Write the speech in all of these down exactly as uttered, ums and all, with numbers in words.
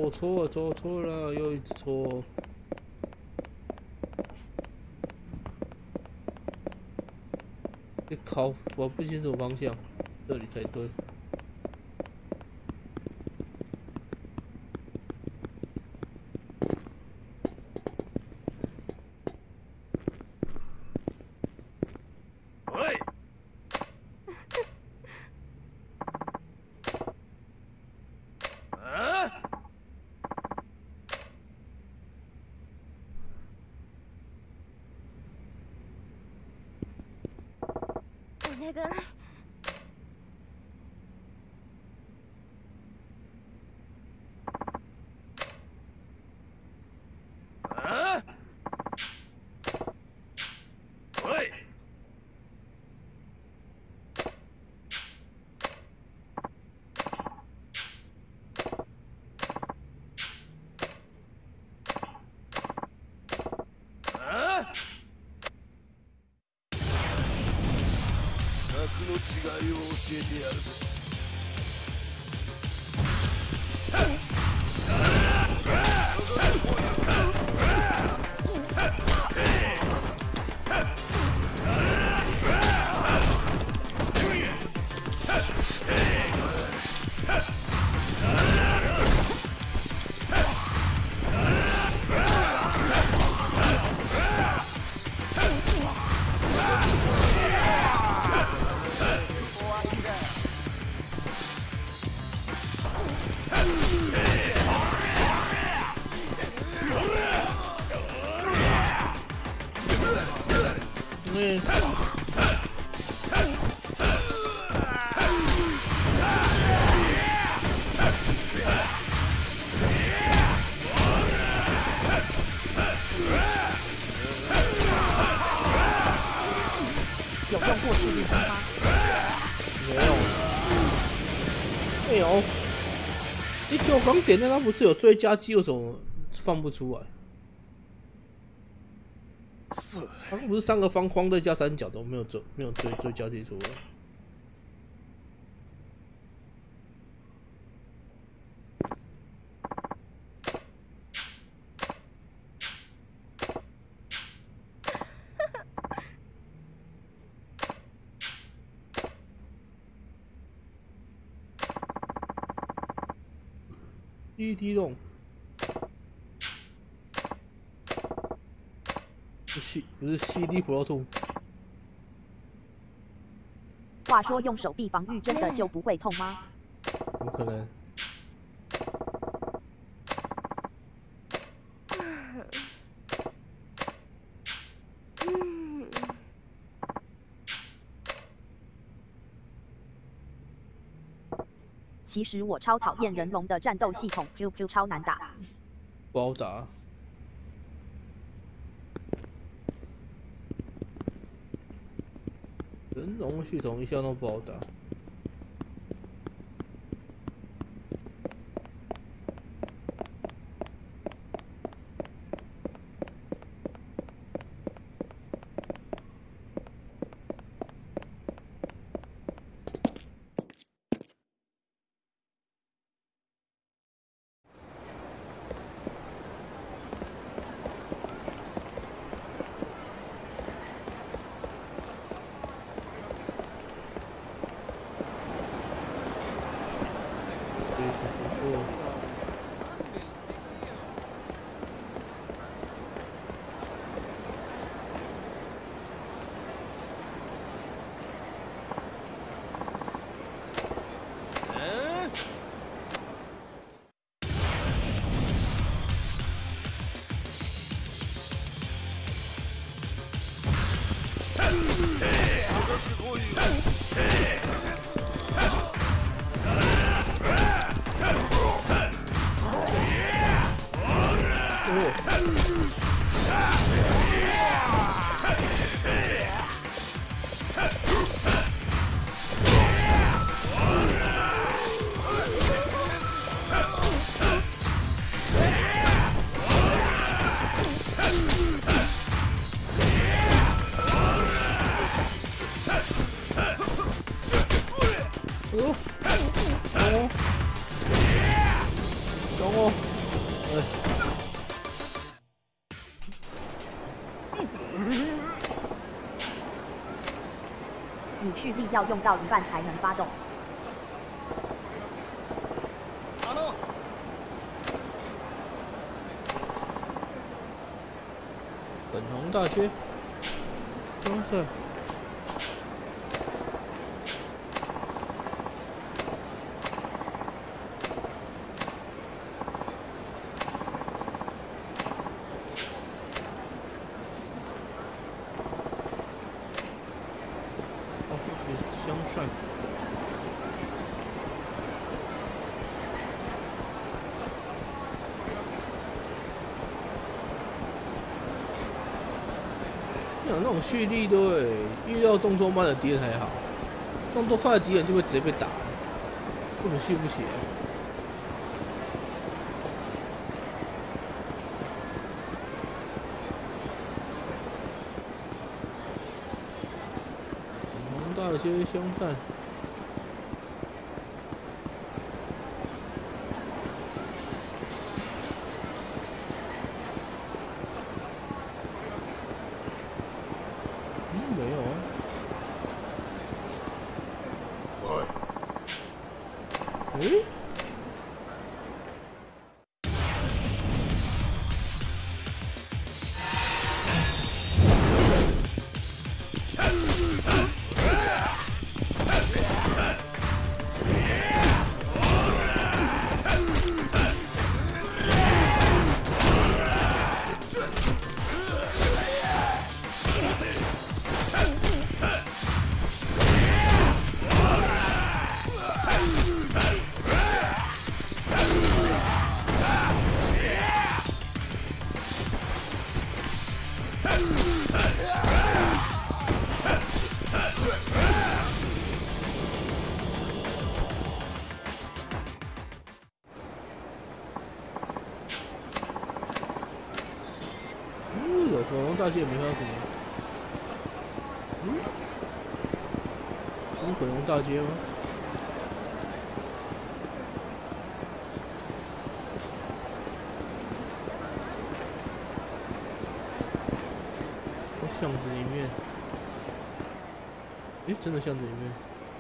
走错了，走错了，又一直错。你靠，我不清楚方向，这里才对。 喂。 那个， 啊！喂！あ！格の違いを教えてやるぞ。 嗯。 有用过速力枪吗？ 没有。没有。你就刚点的，它不是有追加技，为什么放不出来？ 它不是三个方框再加三角都没有追，没有追追加技出来。第一梯洞。 C 不是 C D Pro Two。 话说用手臂防御真的就不会痛吗？ 怎么可能？ 其实我超讨厌人龙的战斗系统 ，Q Q 超难打。 不好打。 人龙系统一向都不好打。 Hey! 你蓄力要用到一半才能发动。 粉红大街，刚才。 香帅，像那种蓄力对，预料动作慢的敌人还好，动作快的敌人就会直接被打，根本续不起来。大街香善。 没有啊。诶？粉红大街也没看到什么。嗯？是粉红大街吗？哦，巷子里面。诶，真的巷子里面。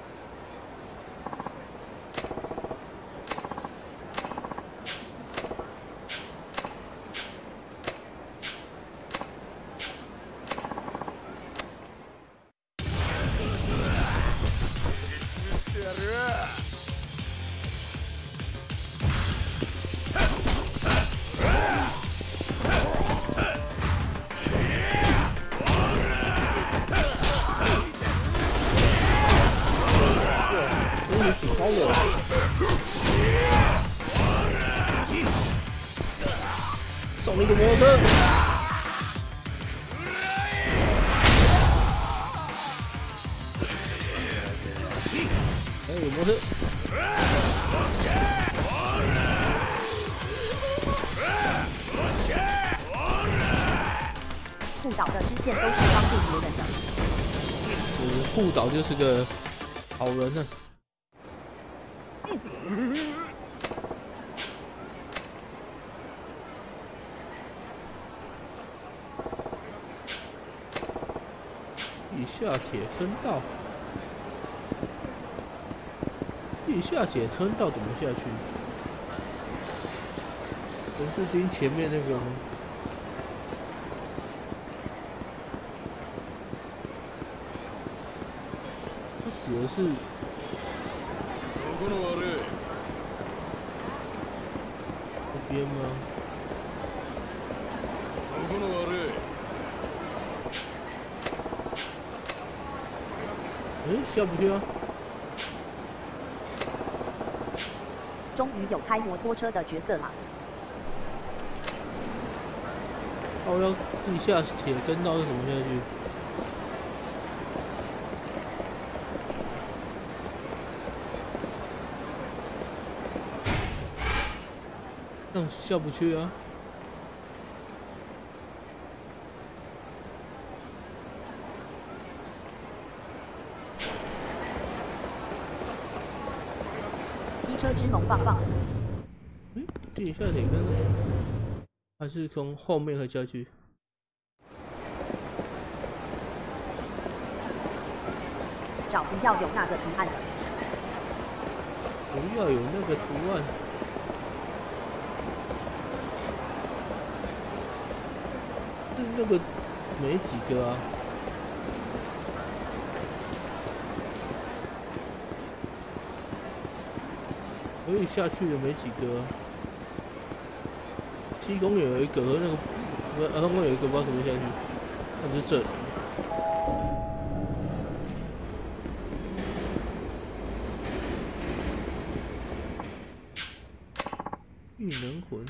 挺高的，送了一个摩托车。哎，有摩托车。 护岛的支线都是帮助别人的。 嗯，护岛就是个好人呢。 地下铁坑道，地下铁坑道怎么下去？不是盯前面那个吗？它指的是这边吗？ 哎，下不去啊！ 终于有开摩托车的角色啦！ 哦，要地下铁跟道是怎么下去？这样下不去啊！ 机车之龙棒棒。 哎，地下铁跟还是从后面可以下去？ 找不要有那个图案的。 不要有那个图案。是那个没几个啊。可以下去的没几个、啊。七公园有一个，和那个儿童公园有一个，不知道怎么下去。那就是这里。异能魂。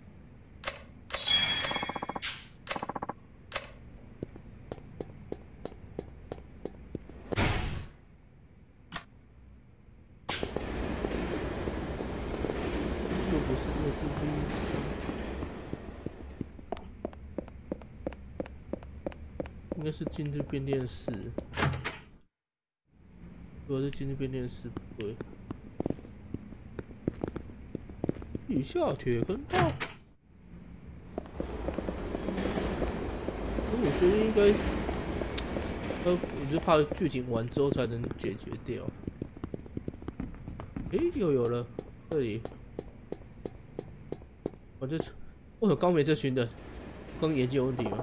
这个不是，这个是 V 三。应该是今日变电室。如果是今日变电室，不对。地下铁坑道。我觉得应该，呃，我就怕剧情完之后才能解决掉。诶、欸，又有了，这里。我这，为什么刚没这群人？刚眼睛有问题吗？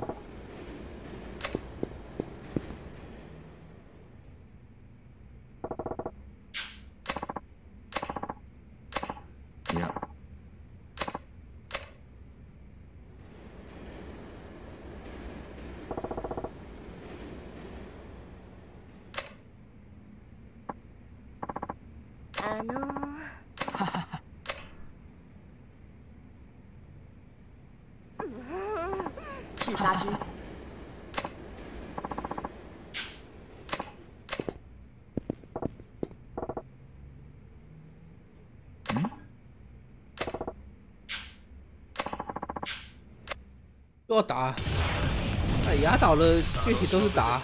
あの是沙之。 又要打，哎，压倒了，具体都是打。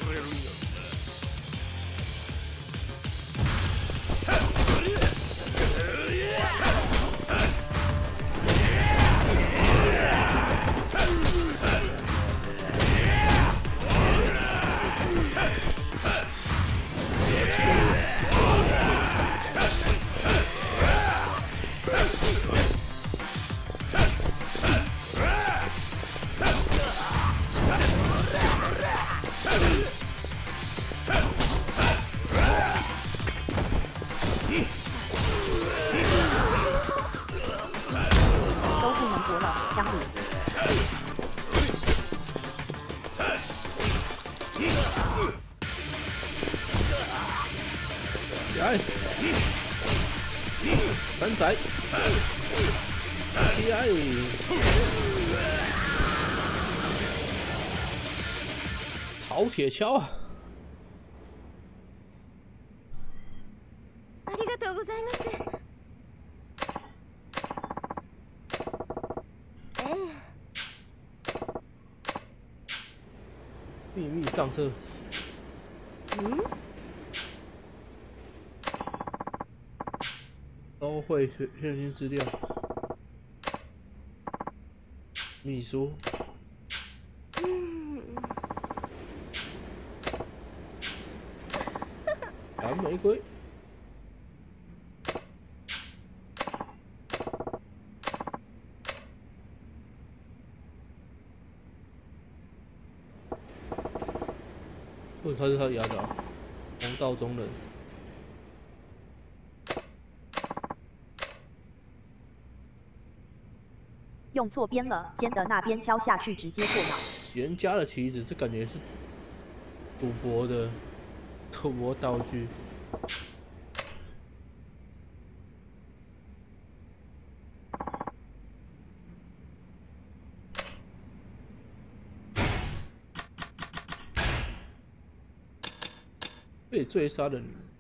都不能活了，枪里。 来，三仔，起来！好铁锹啊！ ありがとうございます。ええ。 秘密账册。 嗯？ 都会现金资料。秘书。 嗯。 蓝玫瑰。哦，他是他的牙爪，红道中人。 用错边了，尖的那边敲下去直接过脑。 闲家的棋子，这感觉是赌博的赌博道具。被追杀的女人。